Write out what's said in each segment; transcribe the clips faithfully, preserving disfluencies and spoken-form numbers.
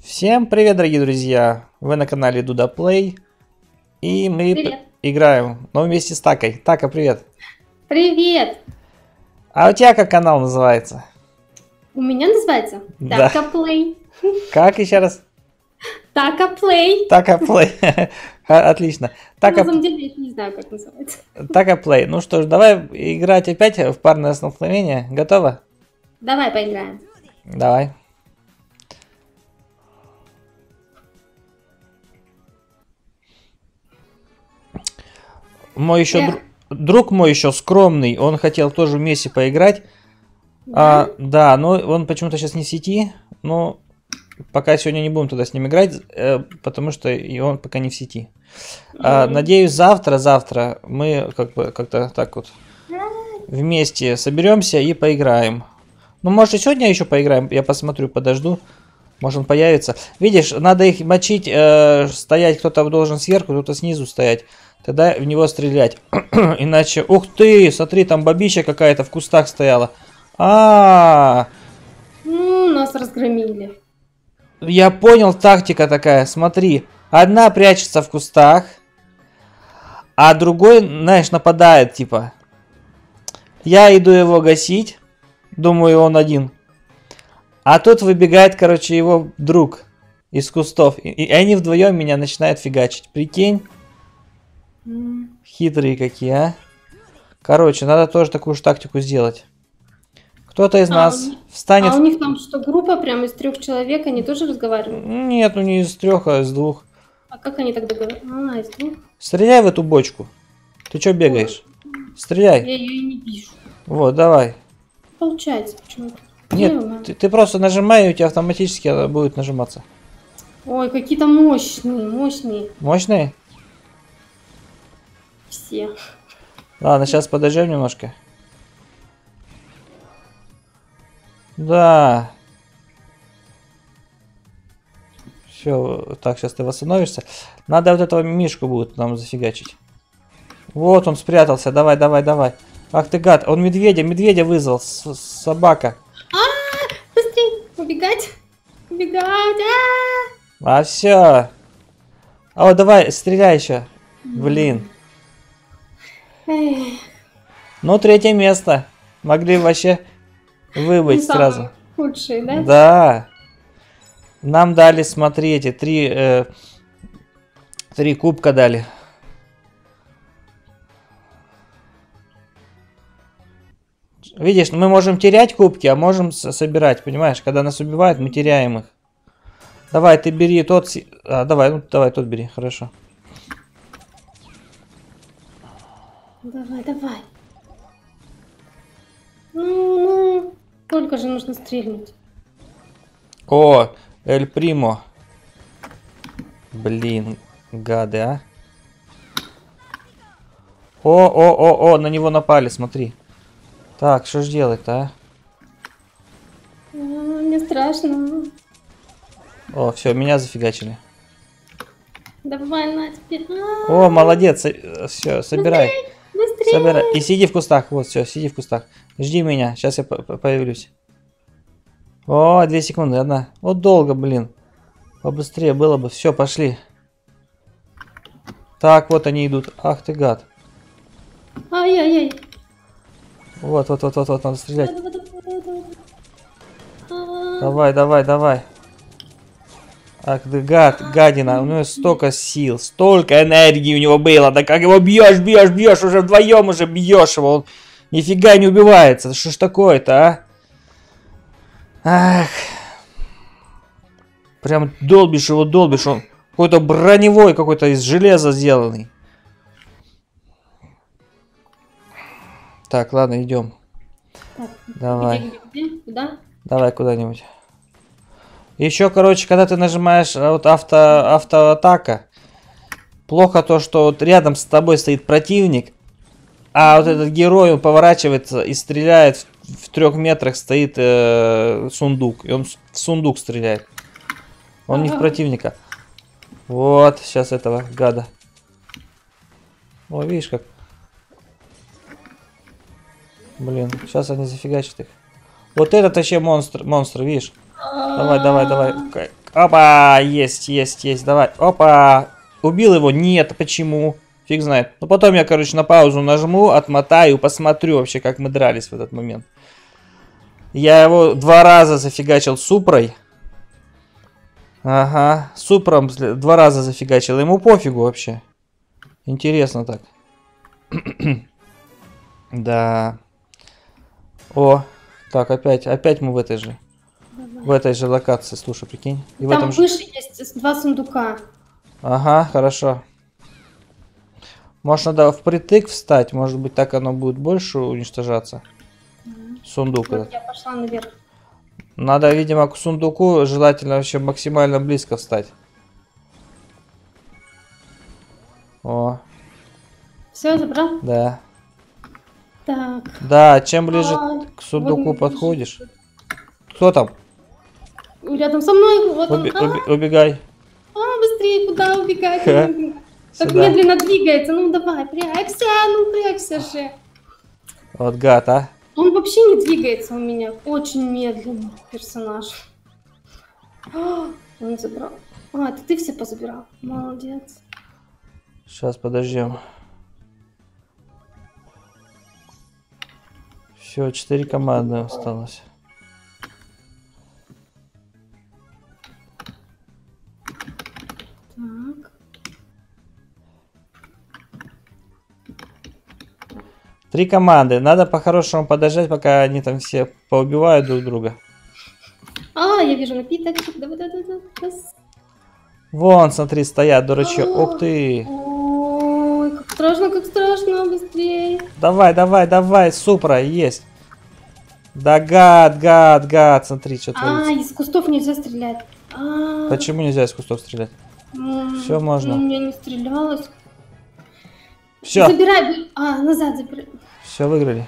Всем привет, дорогие друзья! Вы на канале Дуда Плей. И мы Привет. играем, но вместе с Такой. Така, привет! Привет! А у тебя как канал называется? У меня называется Да. Така Плей. Как еще раз? Така Плей. Така Плей. Отлично. На Така самом деле я не знаю, как называется. Така Плей. Ну что ж, давай играть опять в парное столкновение. Готово? Давай поиграем. Давай. Мой еще Я- дру- друг мой еще скромный, он хотел тоже вместе поиграть. Да? А, да, но он почему-то сейчас не в сети. Но пока сегодня не будем туда с ним играть, э, потому что и он пока не в сети. А, Мгм. надеюсь, завтра, завтра мы как бы как-то так вот вместе соберемся и поиграем. Ну, может, и сегодня еще поиграем. Я посмотрю, подожду. Может, он появится. Видишь, надо их мочить, э, стоять, кто-то должен сверху, кто-то снизу стоять. Тогда в него стрелять. Иначе... Ух ты, смотри, там бабища какая-то в кустах стояла. А, Ну, нас разгромили. я понял, тактика такая. Смотри, одна прячется в кустах, а другой, знаешь, нападает, типа. Я иду его гасить. Думаю, он один. А тут выбегает, короче, его друг из кустов. И, и они вдвоем меня начинают фигачить. Прикинь, М. хитрые какие, а. Короче, надо тоже такую же тактику сделать. Кто-то из А, нас у них- встанет... А у них там что, группа прям из трех человек, они тоже разговаривают? Нет, ну не из трех, а из двух. А как они тогда говорят? А, из двух? Стреляй в эту бочку. Ты чё бегаешь? Стреляй. Я ее и не вижу. Вот, давай. Получается почему-то. Нет, Ё-моё. ты, ты просто нажимай, и у тебя автоматически она будет нажиматься. Ой, какие-то мощные, мощные Мощные? все. Ладно, сейчас подождем немножко. Да. Все, так, сейчас ты восстановишься. Надо вот этого мишку будет нам зафигачить. Вот он спрятался, давай, давай, давай. Ах ты гад, он медведя, медведя вызвал, с- собака. Быстрей, убегать, убегать. А! А все. О, давай, стреляй еще. Блин. Эх, Ну, третье место. Могли вообще выбыть ну, самые сразу. худшие, да? Да. Нам дали, смотри, эти три, э, три кубка дали. Видишь, мы можем терять кубки, а можем с- собирать, понимаешь? Когда нас убивают, мы теряем их. Давай, ты бери тот... си- А, давай, ну, давай, тот бери, хорошо. Давай, давай. Ну, ну, только же нужно стрельнуть. О, Эль Примо. Блин, гады, а. О, о, о, о, на него напали, смотри. Так, что ж делать-то, а? А, мне страшно. О, все, меня зафигачили. Давай, на тебе. А, О, молодец, все, собирай. быстрее. Собирай. И сиди в кустах, вот, все, сиди в кустах. Жди меня, сейчас я по- по- появлюсь. О, две секунды, одна. Вот долго, блин. Побыстрее было бы. Все, пошли. Так, вот они идут. Ах ты гад. Ай-яй-яй. Вот, вот, вот, вот, вот, надо стрелять. Давай, давай, давай, давай. А, Давай, давай, давай. Ах ты гад, гадина. У него столько сил, столько энергии у него было. Да как его бьешь, бьешь, бьешь, уже вдвоем уже бьешь его. Он нифига не убивается. Что ж такое-то, а? Ах. Прям долбишь его, долбишь. Он какой-то броневой, какой-то из железа сделанный. Так, ладно, идем. так, Давай. где, где, где? Куда? Давай куда-нибудь. Еще, короче, когда ты нажимаешь а, вот авто, автоатака, плохо то, что вот рядом с тобой стоит противник, а вот этот герой, он поворачивается и стреляет, в, в трех метрах стоит э, сундук, и он в сундук стреляет. Он не в Ага. противника. Вот, сейчас этого гада. О, видишь как. Блин, сейчас они зафигачат их. Вот этот вообще монстр, монстр, видишь? Давай, давай, давай. Опа, есть, есть, есть, давай. Опа, убил его? Нет, почему? Фиг знает. Ну потом я, короче, на паузу нажму, отмотаю, посмотрю вообще, как мы дрались в этот момент. Я его два раза зафигачил супрой. Ага, супром два раза зафигачил. Ему пофигу вообще. Интересно так. Да. О, так, опять, опять мы в этой же. Давай. В этой же локации, слушай, прикинь. И в Там этом же... выше есть два сундука. Ага, хорошо. Может, надо впритык встать, может быть, так оно будет больше уничтожаться. Мгм. Сундук Вот этот. я пошла наверх. Надо, видимо, к сундуку желательно вообще максимально близко встать. О, Все, забрал? да. Так. Да, чем ближе А, к сундуку вот подходишь. Кто там? рядом со мной, вот он. Уби- А, уби- убегай. а, быстрее, куда убегать? Ха. Так Сюда. медленно двигается. Ну давай, прячься, ну прячься же. Вот гад, а. Он вообще не двигается у меня. Очень медленный персонаж. А, он забрал. А, это ты все позабирал. Молодец. Сейчас подождем. Все, четыре команды осталось. Так. Три команды. Надо по-хорошему подождать, пока они там все поубивают друг друга. А, я вижу напиток. Давай, давай, давай. Раз. Вон, смотри, стоят, дурачок. А. Ух ты. Ой, как страшно, как страшно, быстрее. Давай, давай, давай, супра, есть. Да гад, гад, гад, смотри, что А, творится. из кустов нельзя стрелять. А, Почему нельзя из кустов стрелять? м, Всё можно. У меня не стрелялось. Все, Забирай, бы- а, назад забирай. все выиграли.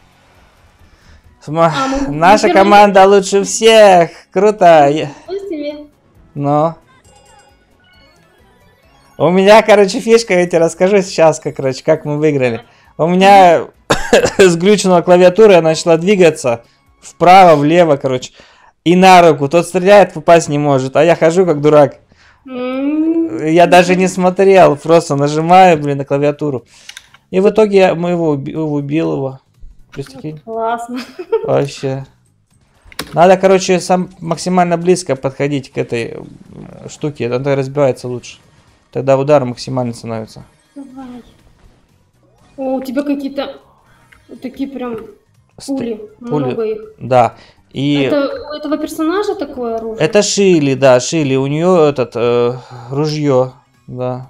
Сма- А, мы- Наша мы команда лучше всех. Круто. Я- Ой, себе. Но. У меня, короче, фишка, я тебе расскажу сейчас, как, короче, как мы выиграли. У меня сглючила клавиатура, я начала двигаться вправо, влево, короче. И на руку. Тот стреляет, попасть не может. А я хожу как дурак. М, Я даже не смотрел, просто нажимаю, блин, на клавиатуру. И в итоге я мы его уби- убил его. Прикинь. Классно. Вообще. Надо, короче, сам максимально близко подходить к этой м, штуке. Тогда разбивается лучше. Тогда удар максимально становится. Давай. О, у тебя какие-то вот такие прям Ст- пули. пули. Много их. Да. И Это у этого персонажа такое оружие? это Шили, да, Шили. У нее этот э, ружье, да.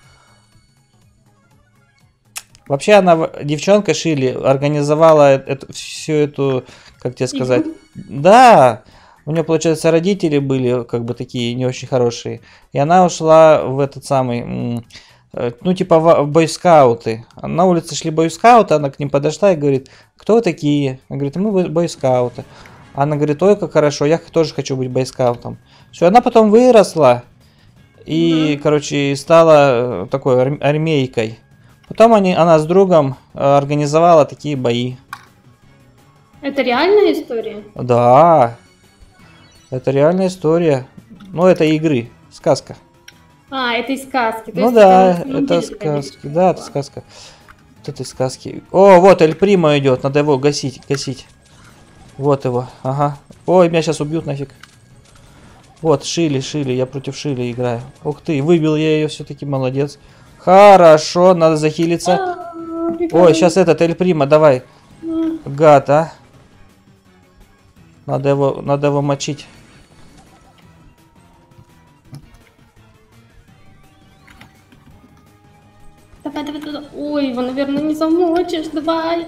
Вообще она, в- девчонка Шили, организовала эту, всю эту, как тебе сказать, Игру? да, у нее, получается, родители были как бы такие не очень хорошие, и она ушла в этот самый, м, э, ну типа в в бойскауты. На улице шли бойскауты, она к ним подошла и говорит, кто вы такие? Она говорит, мы бой- бойскауты. Она говорит, ой, как хорошо, я тоже хочу быть бойскаутом. Все, она потом выросла и, Мгм. короче, стала э, такой арм- армейкой. Потом они, она с другом э, организовала такие бои. Это реальная история? Да, это реальная история. Ну, это игры, сказка. А, это из сказки. То Ну есть да, на самом это деле такая сказки. история Да, это была. сказка. Вот этой сказки. О, вот Эль Примо идет, надо его гасить, гасить. Вот его, ага. Ой, меня сейчас убьют нафиг. Вот, Шили, Шили, я против Шили играю. Ух ты, выбил я ее все-таки, молодец. Хорошо, надо захилиться. А, Ой, прикольно. сейчас этот Эль Примо, давай. М, Гад, а. Надо его, надо его мочить. Давай, давай, давай. Ой, его, наверное, не замочишь. Давай.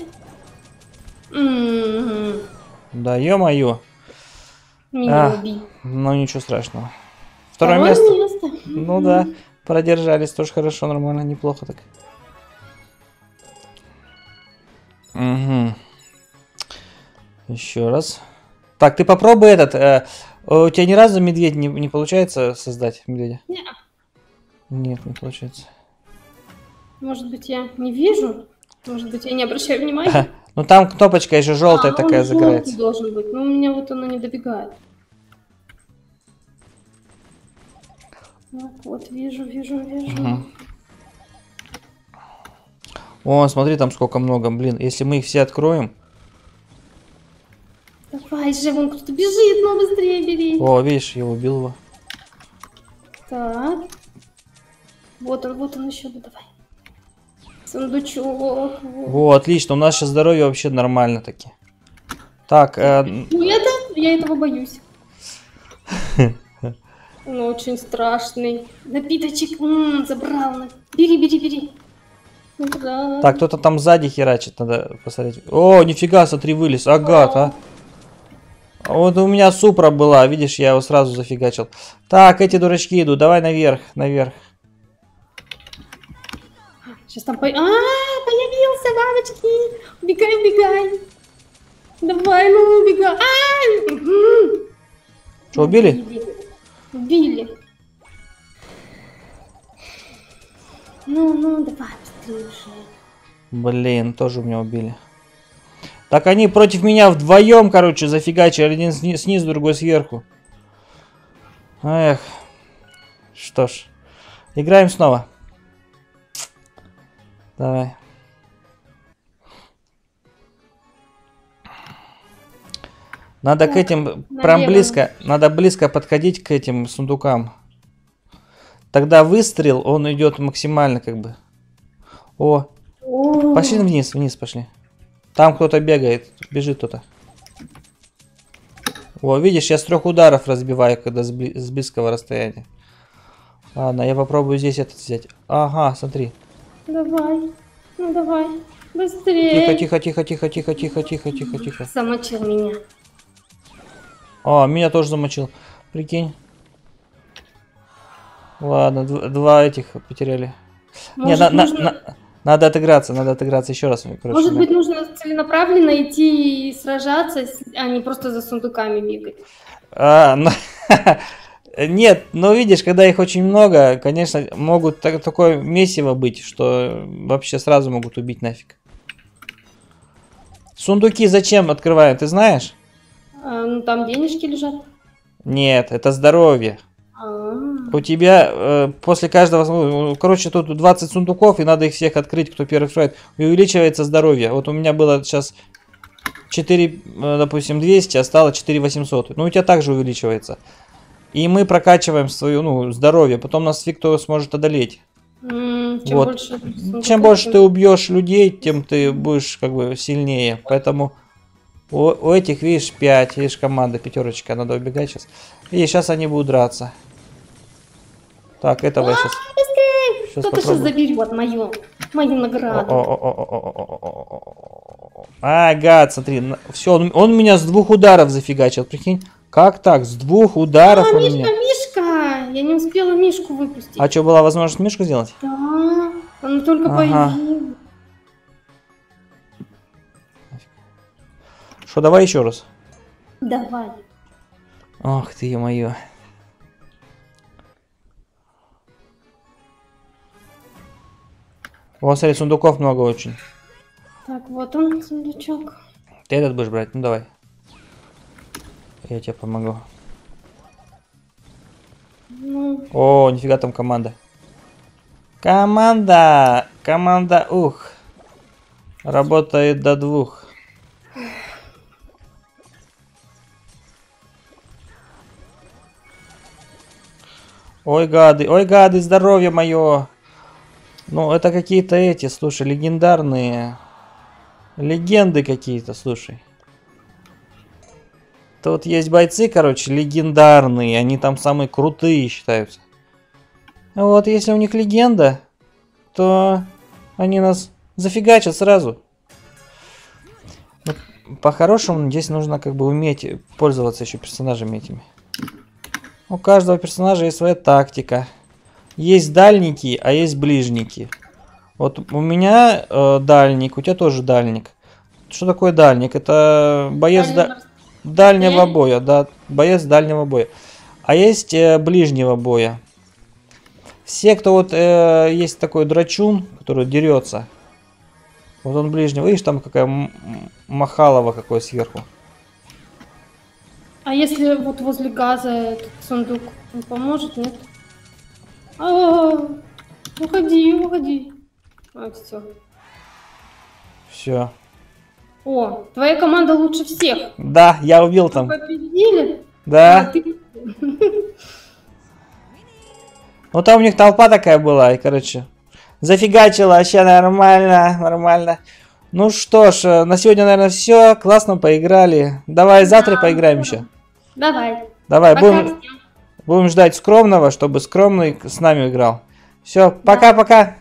М, Да, ё-моё. Меня А. убей. Ну, ничего страшного. Второе Второе место. место. Ну да, продержались тоже хорошо, нормально, неплохо так. Угу. Еще раз. Так, ты попробуй этот. э, у тебя ни разу медведь не, не получается создать медведя? Неа. Нет, не получается. Может быть, я не вижу? Может быть, я не обращаю внимания? Ну там кнопочка еще желтая А, такая он желтый загорается. должен быть, но у меня вот она не добегает. Так, вот, вижу, вижу, вижу. Угу. О, смотри, там сколько много, блин. Если мы их все откроем... Давай же, вон кто-то бежит, ну быстрее бери. О, видишь, я убил его. Так. Вот он, вот он еще, давай. Сундучок. Вот. Во, отлично, у нас сейчас здоровье вообще нормально таки. Так, э... Ну это, я этого боюсь. Он очень страшный. Напиточек, м-м, забрал. Бери, бери, бери. Забрал. Так, кто-то там сзади херачит, надо посмотреть. О, нифига, смотри, вылез. Агат, а. Вот у меня супра была, видишь, я его сразу зафигачил. Так, эти дурачки идут, давай наверх, наверх. Сейчас там по... А, появился, мамочки. Убегай, убегай. Давай, ну убегай. А! Что, убили? Убили. Убили. Ну, ну, давай, быстрее уже. Блин, тоже у меня убили. Так они против меня вдвоем, короче, зафигачили. Один сни снизу, другой сверху. Эх. Что ж. Играем снова. Давай. Надо так, к этим, прям близко, надо близко подходить к этим сундукам. Тогда выстрел, он идет максимально как бы. О, О. Пошли вниз, вниз пошли. Там кто-то бегает, бежит кто-то. О, видишь, я с трех ударов разбиваю, когда с, бли с близкого расстояния. Ладно, я попробую здесь этот взять. Ага, смотри. Давай, ну давай, быстрее. Тихо, тихо, тихо, тихо, тихо, тихо, тихо, тихо, тихо. Замочил меня. О, меня тоже замочил. Прикинь. Ладно, два этих потеряли. Может, Нет, на, нужно... на, на, надо отыграться, надо отыграться еще раз. Короче, Может да. быть, нужно целенаправленно идти и сражаться, а не просто за сундуками бегать. А, ну, нет, но видишь, когда их очень много, конечно, могут так, такое месиво быть, что вообще сразу могут убить нафиг. Сундуки зачем открывают, ты знаешь? А, ну там денежки лежат. Нет, это здоровье. А-а-а. У тебя э, после каждого, короче, тут двадцать сундуков, и надо их всех открыть, кто первый откроет. И увеличивается здоровье. Вот у меня было сейчас четыре, допустим, двести, а стало четыре восемьсот. Ну, у тебя также увеличивается. И мы прокачиваем свое, ну, здоровье. Потом нас фиг кто сможет одолеть. Mm, чем вот. больше, чем больше ты убьешь людей, тем ты будешь как бы сильнее. Поэтому у, у этих, видишь, пять, видишь, команда, пятерочка, надо убегать сейчас. И сейчас они будут драться. Так, этого я сейчас... Кто-то сейчас заберет мою, мою награду. А, гад, смотри. Все, он, он меня с двух ударов зафигачил, прикинь. Как так? С двух ударов а, он Мишка, меня... Мишка! Я не успела Мишку выпустить. А что, была возможность Мишку сделать? Да, он только ага. появился. Что, давай еще раз? Давай. Ох ты, ё-моё. Вот, смотри, сундуков много очень. Так, вот он, сундучок. Ты этот будешь брать? Ну, давай. Я тебе помогу. Ну. О, нифига там команда. Команда! Команда, ух. Работает до двух. Ой, гады, ой, гады, здоровье мое. Ну, это какие-то эти, слушай, легендарные. Легенды какие-то, слушай. Тут есть бойцы, короче, легендарные. Они там самые крутые считаются. Вот, если у них легенда, то они нас зафигачат сразу. По-хорошему, здесь нужно как бы уметь пользоваться еще персонажами этими. У каждого персонажа есть своя тактика. Есть дальники, а есть ближники. Вот у меня э, дальник, у тебя тоже дальник. Что такое дальник? Это боец да... дальнего боя, да, боец дальнего боя. А есть э, ближнего боя. Все, кто вот э, есть такой драчун, который дерется. Вот он ближнего. Видишь, там какая махалова какой сверху. А если вот возле газа этот сундук, он поможет, нет? А, уходи, уходи. А, все. Все. О, твоя команда лучше всех. Да, я убил там. Победили? Да. А, ты... Ну там у них толпа такая была, и, короче, зафигачила вообще нормально, нормально. Ну что ж, на сегодня, наверное, все. Классно поиграли. Давай завтра Да, поиграем здорово. еще. Давай. Давай, Пока будем, всем. будем ждать скромного, чтобы скромный с нами играл. Все, пока-пока.